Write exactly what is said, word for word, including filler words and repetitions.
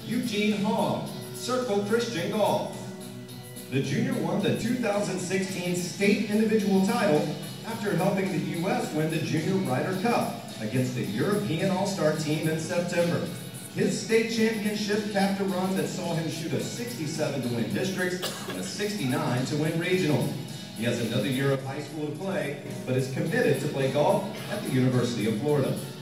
Eugene Hong, Circle Christian Golf. The junior won the two thousand sixteen state individual title after helping the U S win the Junior Ryder Cup against the European All-Star team in September. His state championship capped a run that saw him shoot a sixty-seven to win districts and a sixty-nine to win regional. He has another year of high school to play, but is committed to play golf at the University of Florida.